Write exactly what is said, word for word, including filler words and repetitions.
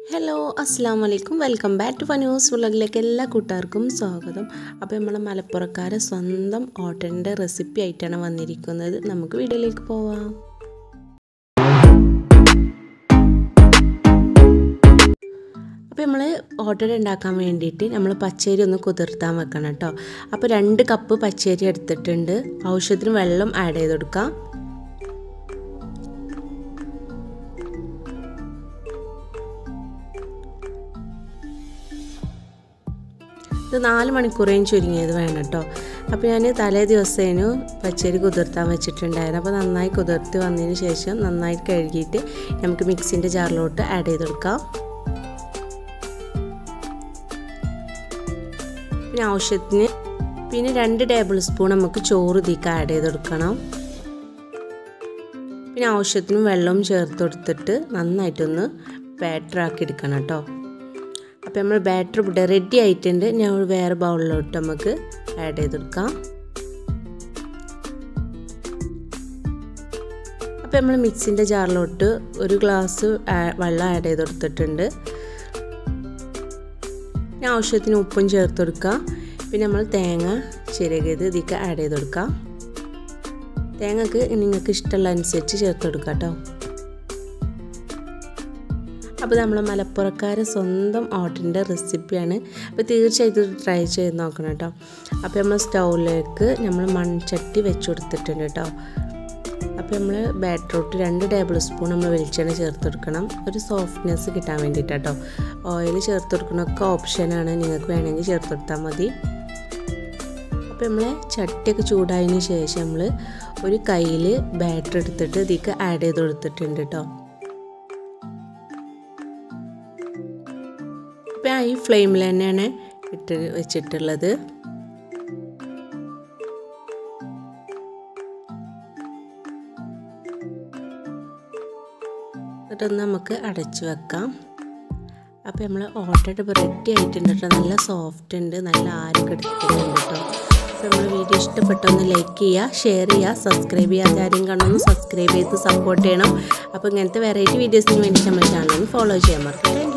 Hello അസ്സലാമു അലൈക്കും welcome back to Fanoos വ്ളോഗിലേക്ക് എല്ലാ കൂട്ടുകാർക്കും സ്വാഗതം. അപ്പോൾ നമ്മൾ മലപ്പുറക്കാരെ സ്വന്തം ഓട്ടൻ്റെ റെസിപ്പി ആയിട്ടാണ് വന്നിരിക്കുന്നത്. നമുക്ക് വീഡിയോയിലേക്ക് പോവാം. അപ്പോൾ നമ്മൾ ഓട്ടട ഉണ്ടാക്കാൻ വേണ്ടിയിട്ട് നമ്മൾ പച്ചരി ഒന്ന് കുതിർത്താൻ വെക്കണം കേട്ടോ. അപ്പോൾ രണ്ട് കപ്പ് പച്ചരി എടുത്തിട്ടുണ്ട്. ആവശ്യത്തിന് വെള്ളം ആഡ് ചെയ്ത് കൊടുക്കാം. ഇത് നാല് മണിക്കൂറേയും ചുരുങ്ങിയത് വേണം കേട്ടോ. അപ്പോൾ ഞാൻ തലേ ദിവസേനു പച്ചരി കുതിർത്താൻ വെച്ചിട്ടുണ്ടായിരുന്നു. അപ്പോൾ നന്നായി കുതിർത്ത് വന്നതിന് ശേഷം നന്നായി കഴുകിയിട്ട് നമുക്ക് മിക്സിൻ്റെ ജാറിലോട്ട് ആഡ് ചെയ്ത് കൊടുക്കാം. പിന്നെ ആവശ്യത്തിന് പിന്നെ രണ്ട് ടേബിൾ സ്പൂൺ നമുക്ക് ചോറ് ഇതിലേക്ക് ആഡ് ചെയ്ത് കൊടുക്കണം. പിന്നെ ആവശ്യത്തിന് വെള്ളം ചേർത്ത് കൊടുത്തിട്ട് നന്നായിട്ടൊന്ന് ബാറ്റർ ആക്കി എടുക്കണം കേട്ടോ. അപ്പോൾ നമ്മൾ ബാറ്റർ ഇവിടെ റെഡി ആയിട്ടുണ്ട്. ഞാൻ വേറെ ബൗളിലോട്ട് നമുക്ക് ആഡ് ചെയ്ത് കൊടുക്കാം. അപ്പോൾ നമ്മൾ മിക്സിൻ്റെ ജാറിലോട്ട് ഒരു ഗ്ലാസ് വെള്ളം ആഡ് ചെയ്ത് കൊടുത്തിട്ടുണ്ട്. പിന്നെ ആവശ്യത്തിന് ഉപ്പും ചേർത്ത് കൊടുക്കുക. പിന്നെ നമ്മൾ തേങ്ങ ചിരകിയത് ഇതിലേക്ക് ആഡ് ചെയ്ത് കൊടുക്കാം. തേങ്ങക്ക് നിങ്ങൾക്ക് ഇഷ്ടമുള്ള അനുസരിച്ച് ചേർത്ത് കൊടുക്കാം കേട്ടോ. അപ്പോൾ നമ്മൾ മലപ്പുറക്കാരെ സ്വന്തം ഓട്ടൻ്റെ റെസിപ്പിയാണ്. അപ്പോൾ തീർച്ചയായിട്ടും ട്രൈ ചെയ്ത് നോക്കണം കേട്ടോ. അപ്പോൾ നമ്മൾ സ്റ്റൗവിലേക്ക് നമ്മൾ മൺചട്ടി വെച്ച് കൊടുത്തിട്ടുണ്ട് കേട്ടോ. അപ്പോൾ നമ്മൾ ബാറ്ററോട്ട് രണ്ട് ടേബിൾ സ്പൂൺ നമ്മൾ വെളിച്ചെണ്ണ ചേർത്ത് കൊടുക്കണം. ഒരു സോഫ്റ്റ്നെസ് കിട്ടാൻ വേണ്ടിയിട്ടോ. ഓയിൽ ചേർത്ത് കൊടുക്കണമൊക്കെ ഓപ്ഷനാണ്, നിങ്ങൾക്ക് വേണമെങ്കിൽ ചേർത്ത് കൊടുത്താൽ മതി. അപ്പോൾ നമ്മൾ ചട്ടിയൊക്കെ ചൂടായതിന് ശേഷം നമ്മൾ ഒരു കയ്യിൽ ബാറ്റർ എടുത്തിട്ട് ഇതിലേക്ക് ആഡ് ചെയ്ത് കൊടുത്തിട്ടുണ്ട് കേട്ടോ. ഇപ്പോൾ ഈ ഫ്ലെയിമിൽ തന്നെയാണ് ഇട്ട് വെച്ചിട്ടുള്ളത്. എന്നിട്ടൊന്ന് നമുക്ക് അടച്ച് വെക്കാം. അപ്പോൾ നമ്മൾ ഓട്ടട റെഡി ആയിട്ടുണ്ട് കേട്ടോ. നല്ല സോഫ്റ്റ് ഉണ്ട്, നല്ല ആരൊക്കെ എടുത്തിട്ടുണ്ട് കേട്ടോ. അപ്പോൾ നമ്മൾ വീഡിയോ ഇഷ്ടപ്പെട്ടൊന്ന് ലൈക്ക് ചെയ്യുക, ഷെയർ ചെയ്യുക, സബ്സ്ക്രൈബ് ചെയ്യാത്ത ആരും കാണുമെന്ന് സബ്സ്ക്രൈബ് ചെയ്ത് സപ്പോർട്ട് ചെയ്യണം. അപ്പോൾ ഇങ്ങനത്തെ വെറൈറ്റി വീഡിയോസിന് വേണ്ടി നമ്മുടെ ചാനൽ ഫോളോ ചെയ്യാൻ മറക്കട്ടെ.